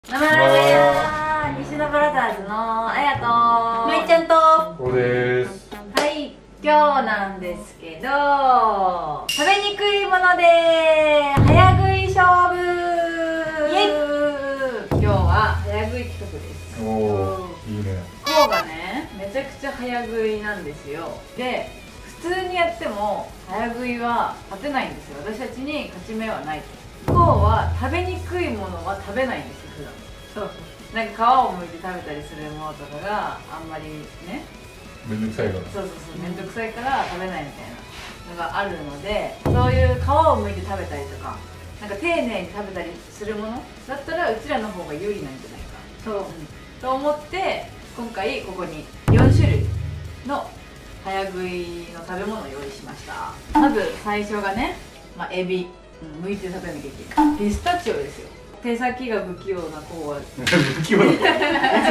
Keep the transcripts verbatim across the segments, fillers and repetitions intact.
生ラーメン屋西野ブラザーズのあやとむいちゃんとこれです。 はい、今日なんですけど食べにくいもので早食い勝負イエイ。今日は早食い企画です。 おお、いいね。 こうがね、めちゃくちゃ早食いなんですよ。で、普通にやっても早食いは勝てないんですよ。私たちに勝ち目はない。こうは食べにくいものは食べないんですよ、普段。そうそう、なんか皮を剥いて食べたりするものとかがあんまりね、 めんどくさいから。 そうそうそう、めんどくさいから食べないみたいなのがあるので、そういう皮を剥いて食べたりとか、なんか丁寧に食べたりするものだったらうちらの方が有利なんじゃないかそう、うん、と思って今回ここによんしゅるいの早食いの食べ物を用意しました。まず最初がね、まあ、エビ、うん、剥いて食べなきゃいけない。ピスタチオですよ。手先が不器用な子は不器用だった。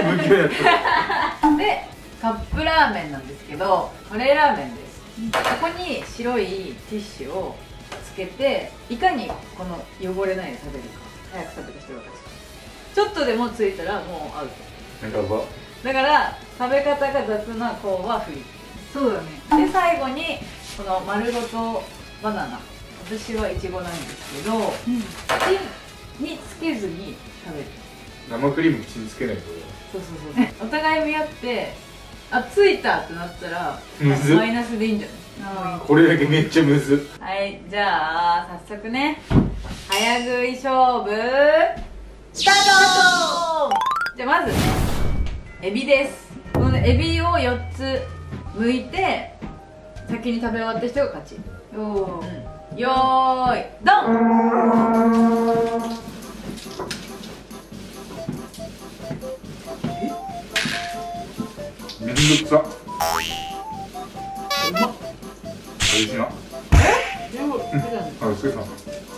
不器用やった。 で、カップラーメンなんですけど、カレーラーメンです。ここに白いティッシュをつけて、いかにこの汚れないで食べるか、早く食べた人が勝ち。ちょっとでもついたらもうアウト。 なんかばだから食べ方が雑な子は不利。そうだね。で、最後にこの丸ごとバナナ、私はイチゴなんですけど、うん、口につけずに食べる。 生クリーム口につけないと。 そうそうそう。お互い見合ってあ、ついたってなったらむずっ、 マイナスでいいんじゃない？ これだけめっちゃむずっ。 はい、じゃあ早速ね、早食い勝負スタート。じゃあまずね、エビです。このエビをよっつ剥いて先に食べ終わった人が勝ち。おお、うん、よーいドン。 めんどくさ。 うまっ。 おいしいな。 え？全部つけたの？ あ、つけた。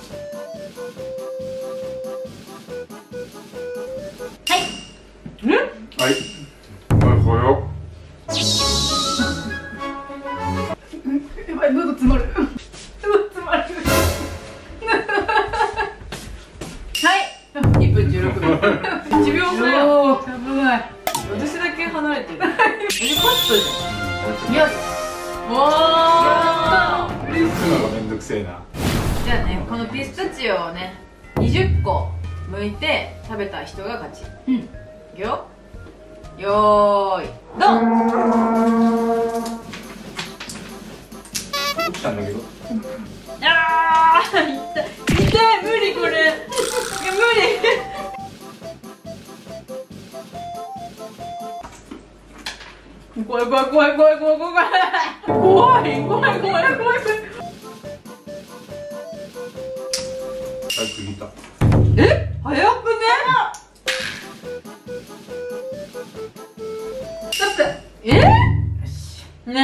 はい。うん？ はい。はい、ほよ。 やばい、喉詰まる喉詰まるはい、いっぷんじゅうろくびょういちびょうぐらい。 おー、危ない。 私だけ離れてる。え、勝ったじゃん。 よよし。おー。 つくのがめんどくせえな。 じゃあね、このピスタチオをね、にじゅっこ剥いて食べた人が勝ち。うん。いくよ。よーい、ドン。 起きたんだけど。 あー、痛い、痛い、無理これ。いや、無理。怖い怖い怖い怖い怖い怖い怖い怖い怖い怖い怖い。 早く切った。 え、早くね。だってえねえ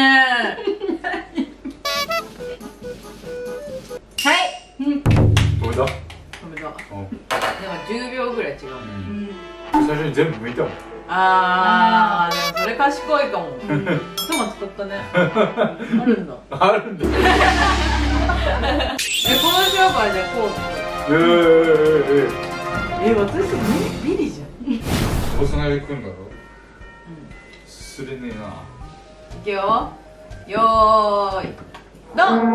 はい、うん、 止めた。 止めた。 うん。 でもじゅうびょうぐらい違う。 うん。最初に全部剥いたもん。 あー、でもそれ賢いかも。頭使ったね。あるんだ。 あるんだ。 え、この塩からじゃあこう。 ええええ、私ビリビリじゃん。 え。おさないでくんだろ。すれねえな。 いくよ。よーいドン。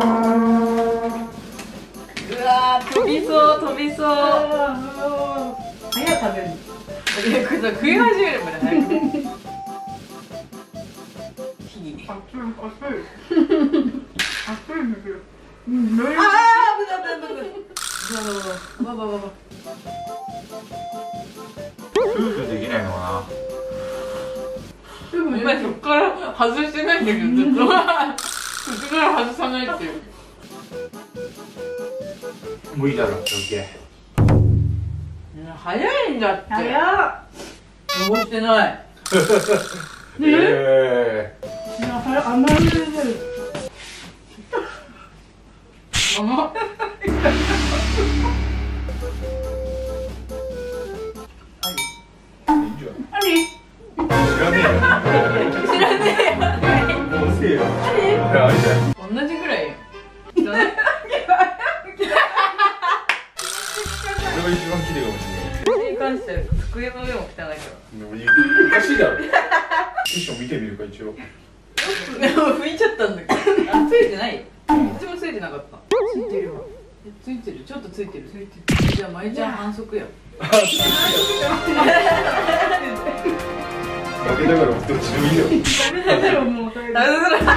うわー、飛びそう飛びそう。 早く食べる。 いや、これ食い始めるまで早くね。火。 熱い熱い熱いんだけど。うん、 ああ、危ない危ない危ない。ばばばばば。 夫婦できないのかお前そっから外してないんだけど、ずっと。そっから外さないっていう。 な。もういいだろ、オッケー。 早いんだって。 早っ。 残ってない。 えいや、早甘い出る。 甘っ。 え。いいじゃん。 何？ 知らねえよ。 知らねえよ。 もうせえよ。いや、あれじゃん。 同じぐらいよ。知らない。 俺が一番綺麗かもしれない。 に関して机の上も汚いから。 でもいいおかしいだろ。クッション見てみるか一応。 でも拭いちゃったんだけど。あ、ついてないよ。うちもついてなかった。 ついてるわ。 え、ついてる。ちょっとついてる。 ついてる。 じゃあまいちゃん反則や。 負けだからどっちでもいいよ。 ダメだよもうそれ。 あ、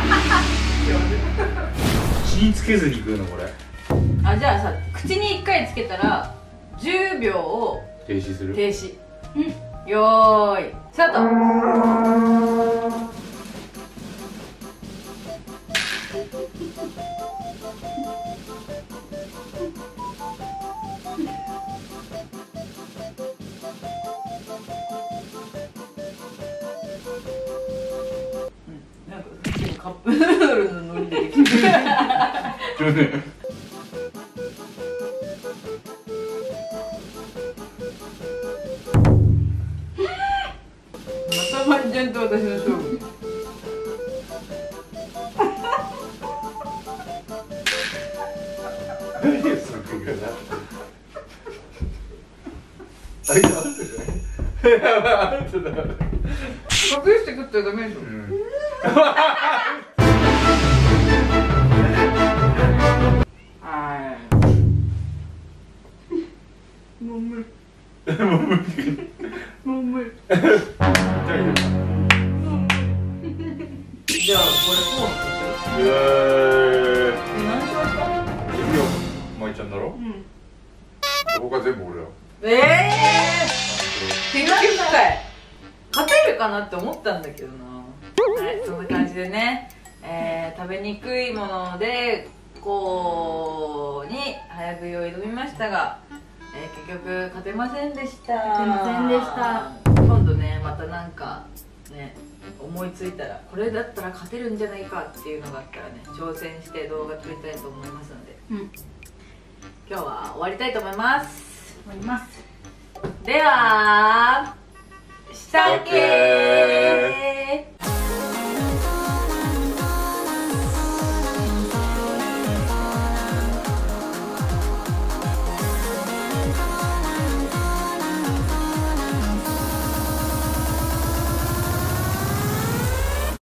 口につけずに食うのこれ。 あ、じゃあさ、口にいっかいつけたらじゅうびょうを停止する。 停止。うん。よーい、スタート。なんかカップヌードルのノリでできてる。またまりちゃんと私の勝負。 何その食い方。あいつアウトじゃない。やばいアウトだ。 隠して食ったらダメでしょ。はい。 もう無理。 もう無理。 もう無理。 じゃあこれこううわー。 え、何しました？ いいよ、まいちゃんだろ。 うん。 他全部俺よ。 ええー、研究会勝てるかなって思ったんだけどな。はい、そんな感じでね、えー、食べにくいものでこうに早食いを挑みましたが、えー、結局勝てませんでした。 勝てませんでした。 今度ね、またなんかね思いついたらこれだったら勝てるんじゃないかっていうのがあったらね、挑戦して動画撮りたいと思いますので、 うん。 今日は終わりたいと思います。 思います。 では、したけー